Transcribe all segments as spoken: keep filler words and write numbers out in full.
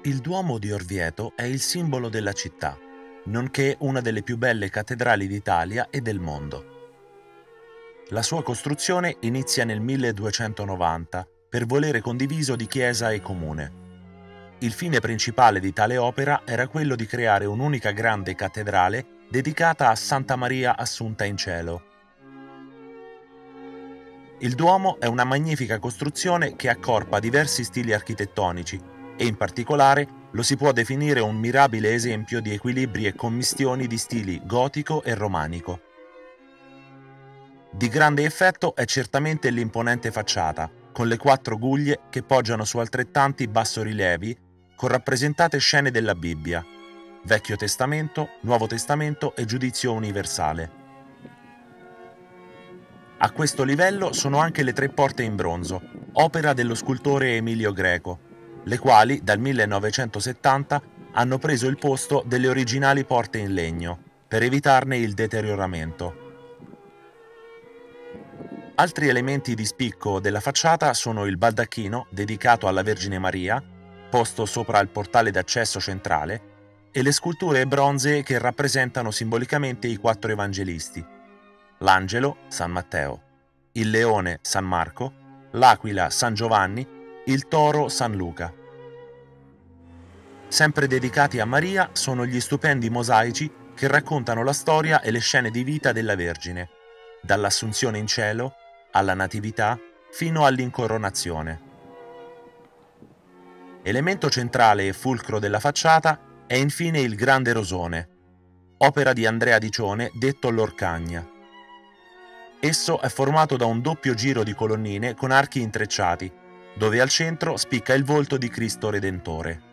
Il Duomo di Orvieto è il simbolo della città, nonché una delle più belle cattedrali d'Italia e del mondo. La sua costruzione inizia nel milleduecentonovanta per volere condiviso di Chiesa e Comune. Il fine principale di tale opera era quello di creare un'unica grande cattedrale dedicata a Santa Maria Assunta in Cielo. Il Duomo è una magnifica costruzione che accorpa diversi stili architettonici e in particolare lo si può definire un mirabile esempio di equilibri e commistioni di stili gotico e romanico. Di grande effetto è certamente l'imponente facciata, con le quattro guglie che poggiano su altrettanti bassorilievi con rappresentate scene della Bibbia, Vecchio Testamento, Nuovo Testamento e Giudizio Universale. A questo livello sono anche le tre porte in bronzo, opera dello scultore Emilio Greco, le quali dal millenovecentosettanta hanno preso il posto delle originali porte in legno, per evitarne il deterioramento. Altri elementi di spicco della facciata sono il baldacchino dedicato alla Vergine Maria, posto sopra il portale d'accesso centrale, e le sculture bronzee che rappresentano simbolicamente i quattro evangelisti: l'angelo, San Matteo, il leone, San Marco, l'aquila, San Giovanni, il toro, San Luca. Sempre dedicati a Maria sono gli stupendi mosaici che raccontano la storia e le scene di vita della Vergine, dall'Assunzione in cielo alla Natività fino all'incoronazione. Elemento centrale e fulcro della facciata è infine il Grande Rosone, opera di Andrea Dicione detto l'Orcagna. Esso è formato da un doppio giro di colonnine con archi intrecciati, dove al centro spicca il volto di Cristo Redentore.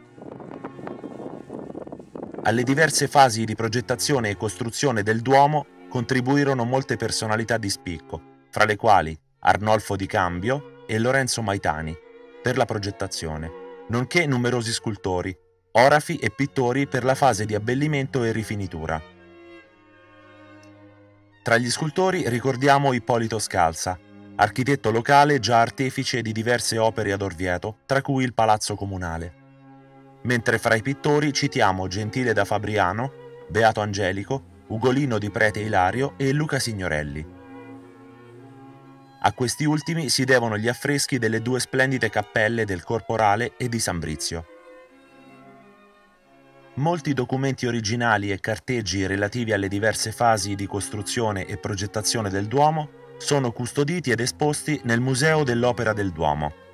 Alle diverse fasi di progettazione e costruzione del Duomo contribuirono molte personalità di spicco, fra le quali Arnolfo di Cambio e Lorenzo Maitani, per la progettazione, nonché numerosi scultori, orafi e pittori per la fase di abbellimento e rifinitura. Tra gli scultori ricordiamo Ippolito Scalza, architetto locale già artefice di diverse opere ad Orvieto, tra cui il Palazzo Comunale. Mentre fra i pittori citiamo Gentile da Fabriano, Beato Angelico, Ugolino di Prete Ilario e Luca Signorelli. A questi ultimi si devono gli affreschi delle due splendide cappelle del Corporale e di San Brizio. Molti documenti originali e carteggi relativi alle diverse fasi di costruzione e progettazione del Duomo sono custoditi ed esposti nel Museo dell'Opera del Duomo.